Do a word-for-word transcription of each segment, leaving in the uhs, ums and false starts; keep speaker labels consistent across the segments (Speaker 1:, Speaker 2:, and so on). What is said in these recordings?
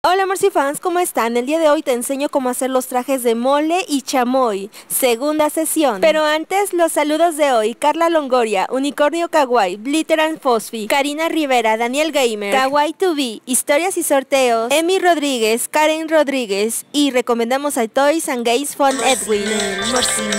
Speaker 1: Hola Mercy fans, ¿cómo están? El día de hoy te enseño cómo hacer los trajes de Mole y Chamoy, segunda sesión. Pero antes, los saludos de hoy: Carla Longoria, Unicornio Kawaii, Blitter and Fosfi, Karina Rivera, Daniel Gamer, Kawaii to be, Historias y Sorteos, Emi Rodríguez, Karen Rodríguez, y recomendamos a Toys and Games von Edwin.
Speaker 2: Hola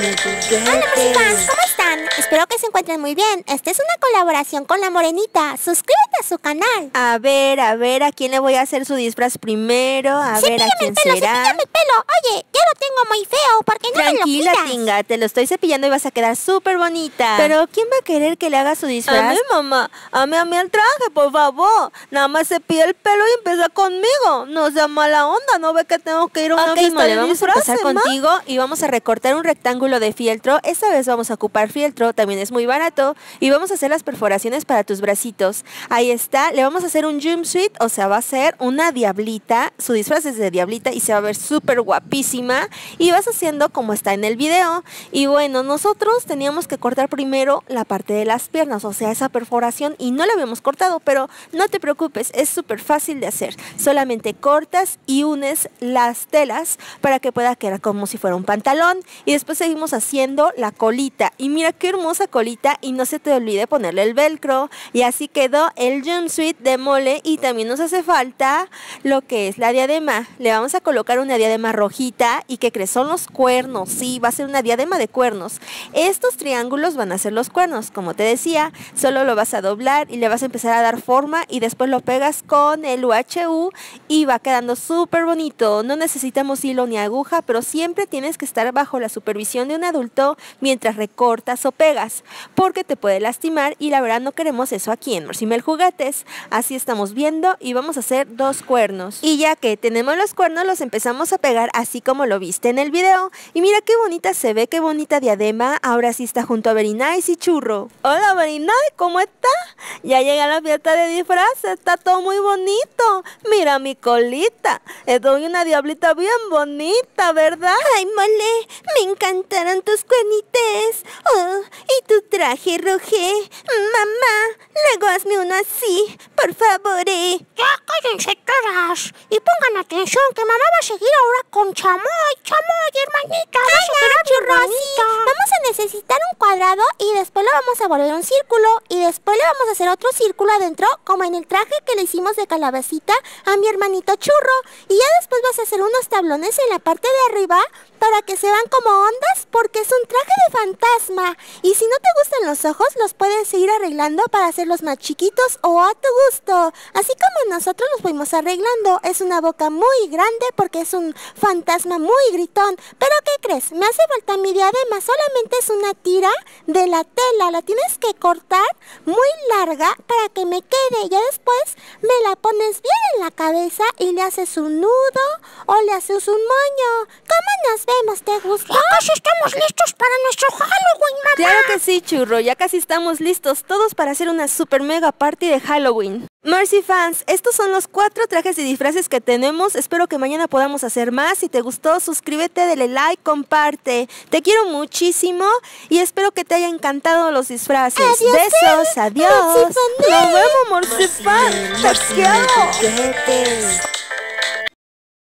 Speaker 2: Mercy fans, ¿cómo están? Espero que se encuentren muy bien. Esta es una colaboración con La Morenita. Suscríbete a su canal.
Speaker 1: A ver, a ver, ¿a quién le voy a hacer su disfraz primero? A ver, ¿a quién
Speaker 2: el pelo,
Speaker 1: será?
Speaker 2: cepíllame el pelo. Oye, yo lo tengo muy feo, ¿por qué no
Speaker 1: Tranquila,
Speaker 2: me lo quitas?
Speaker 1: Tinga, te lo estoy cepillando y vas a quedar súper bonita. Pero ¿quién va a querer que le haga su disfraz?
Speaker 3: A mí, mamá, a mí, a mí el traje, por favor. Nada más cepilla el pelo y empieza conmigo. No sea mala onda, ¿no ve que tengo que ir a una
Speaker 1: Ok,
Speaker 3: fiesta
Speaker 1: Mole,
Speaker 3: de
Speaker 1: vamos a
Speaker 3: disfraces,
Speaker 1: empezar
Speaker 3: ma?
Speaker 1: contigo y vamos a recortar un rectángulo de fieltro. Esta vez vamos a ocupar fieltro, también es muy barato. Y vamos a hacer las perforaciones para tus bracitos. Ahí está, le vamos a hacer un jumpsuit, o sea, va a ser una diablita. Su disfraz es de diablita y se va a ver súper guapísima. Y vas haciendo como está en el video. Y bueno, nosotros teníamos que cortar primero la parte de las piernas, o sea, esa perforación, y no la habíamos cortado, pero no te preocupes, es súper fácil de hacer. Solamente cortas y unes las telas para que pueda quedar como si fuera un pantalón. Y después seguimos haciendo la colita. Y mira qué hermosa colita, y no se te olvide ponerle el velcro. Y así quedó el jumpsuit de Mole. Y también nos hace falta lo que es la diadema. Le vamos a colocar una diadema rojita. ¿Y qué crees? Son los cuernos. Sí, va a ser una diadema de cuernos. Estos triángulos van a ser los cuernos. Como te decía, solo lo vas a doblar y le vas a empezar a dar forma, y después lo pegas con el U H U y va quedando súper bonito. No necesitamos hilo ni aguja, pero siempre tienes que estar bajo la supervisión de un adulto mientras recortas o pegas, porque te puede lastimar, y la verdad no queremos eso aquí en Mercy Mel Juguetes. Así estamos viendo, y vamos a hacer dos cuernos. Y ya que tenemos los cuernos, los empezamos a pegar así como lo viste en el video. Y mira qué bonita se ve, qué bonita diadema. Ahora sí está junto a Very Nice y Churro.
Speaker 3: Hola, Very Nice, ¿cómo está? Ya llegué a la fiesta de disfraces, está todo muy bonito. Mira mi colita, estoy una diablita bien bonita, ¿verdad?
Speaker 2: Ay, Mole, me encantaron tus cuernites. Oh, y tu traje, Roge. Mamá, luego hazme uno así, por favor. Eh.
Speaker 4: Ya cállense todas y pongan atención que mamá va a seguir ahora con Chamoy. Chamoy, hermanita, vas a quedar
Speaker 2: Churrosita. Vamos a necesitar un cuadrado y después lo vamos a volver un círculo, y después le vamos a hacer otro círculo adentro, como en el traje que le hicimos de calabacita a mi hermanito Churro. Y ya después vas a hacer unos tablones en la parte de arriba para que se vean como ondas, porque es un traje de fantasma. Y si no te gustan los ojos, los puedes ir arreglando para hacerlos más chiquitos o a tu gusto. Así como nosotros los fuimos arreglando. Es una boca muy grande porque es un fantasma muy gritón. Pero ¿qué crees? Me hace falta mi diadema. Solamente es una tira de la tela. La tienes que cortar muy larga para que me quede. Ya después me la pones bien en la cabeza y le haces un nudo o le haces un moño. ¿Cómo nos vemos? ¿Te gustó?
Speaker 4: Ya casi estamos listos para nuestro Halloween, mamá.
Speaker 1: Claro que sí, Churro, ya casi estamos listos todos para hacer una super mega party de Halloween. Mercy fans, estos son los cuatro trajes y disfraces que tenemos. Espero que mañana podamos hacer más. Si te gustó, suscríbete, dale like, comparte. Te quiero muchísimo y espero que te haya encantado los disfraces.
Speaker 2: Adiós,
Speaker 1: Besos,
Speaker 2: eh.
Speaker 1: adiós.
Speaker 2: Mercy fan,
Speaker 3: Nos vemos, Mercy fan. Te quiero.
Speaker 1: Juguetes.